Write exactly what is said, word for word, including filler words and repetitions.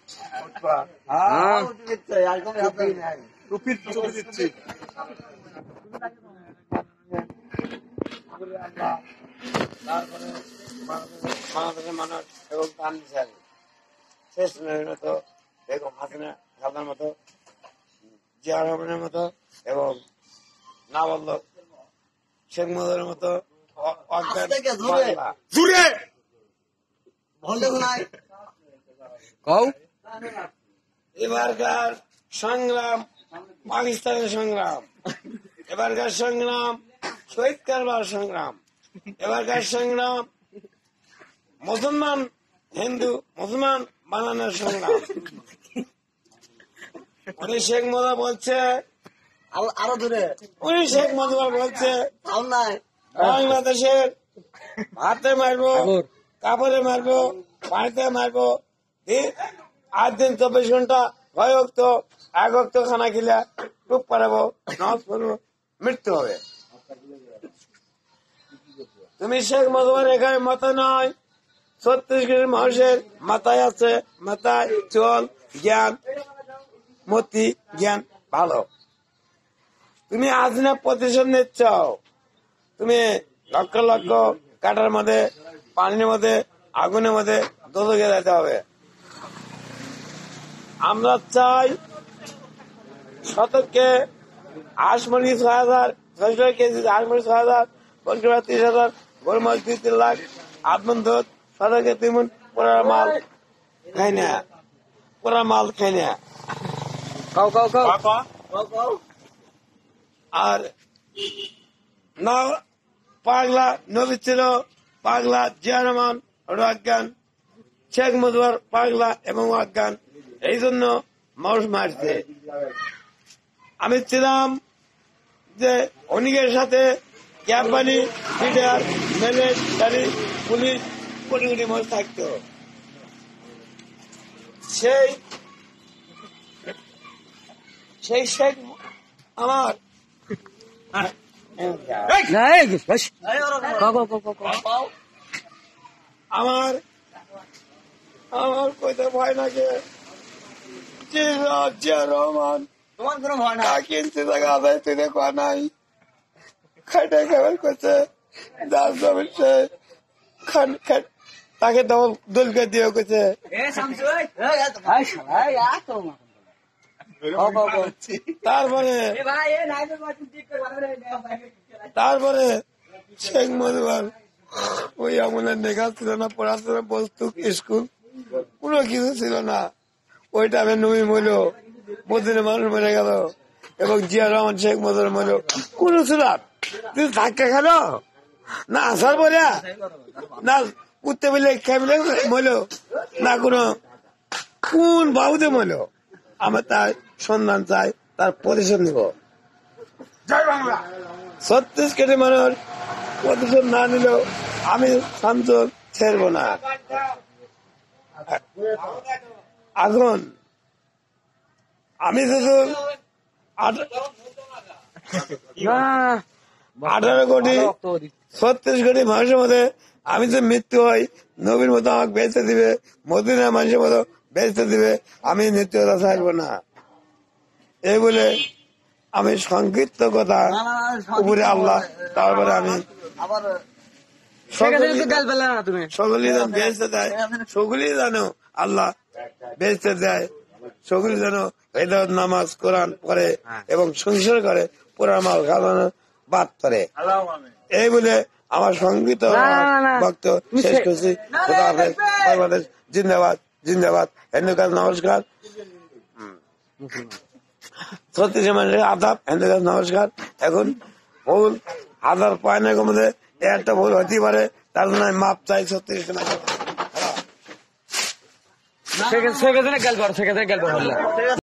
টুপির ছবি দিচ্ছি। তারপরে বাংলাদেশের মানুষ এবং প্রাণ বিচারী শেষ নবীর মতো বেগম হাসিনা খালদার মতো জিয়া রহমানের মতো এবং নাবালক শেখ মুজিবের মতো এবারকার সংগ্রাম পাকিস্তানের সংগ্রাম, এবারকার সংগ্রাম শহীদ কারবার সংগ্রাম, এবারকার সংগ্রাম মুসলমান হিন্দু মুসলমান বানানোর সংগ্রাম। উনি শেখ মুজিব বলছে আরো দূরে উনি শেখ মুজিব বলছে বাংলাদেশের হাতে মারবো, কাপড়ে মারবো, পানিতে মারবো, আট দিন চব্বিশ ঘন্টা ছয় অক্ত এক অক্ত খানা খেলে টুপ পারাবো, নামাজ পড়বো, মৃত্যু হবে। তুমি শেখ মুজিবের এখানে মাথা নয়, ছত্রিশগড়ের মানুষের মাথায় আছে, মাথায় চল জ্ঞান মতি জ্ঞান ভালো। তুমি হাসিনা প্রতিশোধ নিচ্ছ, তুমি লক্ষ লক্ষ কাটার মধ্যে পানির মধ্যে আগুনের মধ্যে দোদকে যেতে হবে। আমরা চাই শতককে হাঁস মুরগি ছয় হাজার ছয়শ কেজি হাঁস মুরগি ছয় হাজার পঞ্চাশ ত্রিশ হাজার গরু মাছ দুই তিন লাখ আটমন ধর শতকে তিন পোড়া মাল খাই না, পোড়া মাল খাই না। আর না পাগলা নবী ছিল, পাগলা জিয়া রহমান অজ্ঞান, শেখ মুজিব পাগলা এবং অজ্ঞান, এই জন্য মানুষ মারছে। আমি ছিলাম যে অনেকের সাথে ক্যাম্পানি leader military police crore crore মানুষ থাকত। সেই সেই শেখ আমার আমার আমার কইতে ভয় লাগে জিয়া রহমান তোমার কোনো ভয় না কিনতে জায়গা আদায় তুই দেখা নাই, খাইটা খাবার করছে দাস জমিছে খান খান তাকে দলকে দিয়ে করছে। তারপরে তারপরে শেখ মুজিব ওই আমাদের দেখা ছিল না, পড়াশোনা বস্তু স্কুল কোনো কিছু ছিল না। ওই টাইমে নবী মইল, মদিনে মানুষ মরে গেল এবং জিয়া রহমান শেখ মুজিব মইল, কোন ছিল তুই ধাক্কা খেলো না আসার পরে না উঠতে বলে খেয়ে মইল না কোনো কোন বাবুতে মইল। আমার তার সন্ধান চাই, তার প্রতিশোধ নিব। ছত্রিশগড়ের মানুষ প্রতিশোধ না নিলেও আমি শান্ত ছেড়ব না। এখন আমি শুধু আঠারো কোটি ছত্রিশ কোটি মানুষের মধ্যে আমি যে মৃত্যু হই, নবীর মতো আমাকে বেঁচতে দিবে, মদিনার মানুষের মতো বেঁচতে দিবে, আমি মৃত্যুটা ছাড়বো না। এই বলে আমি সংক্ষিপ্ত কথা উপরে আল্লাহ, তারপরে আমি সকলেই যেন বেঁচতে দেয়, সকলেই যেন আল্লাহ বেঁচতে দেয়, সকলেই যেন হেদায়েত নামাজ কোরআন পড়ে এবং সংসার করে, পুরা মাল খাওয়ানো বাদ করে। এই বলে আমার সংগীত বক্ত শেষ করছি। বাংলাদেশ জিন্দাবাদ, জিন্দাবাদ। হিন্দু কাজ নমস্কার, ছত্রিশ মানুষের আদাব, হিন্দু কাজ নমস্কার। এখন ভুল হাজার পয়েন্টের মধ্যে একটা ভুল হতে পারে, তার জন্য আমি মাপ চাই। ছত্রিশ সেখানে গেল সেখানে গেল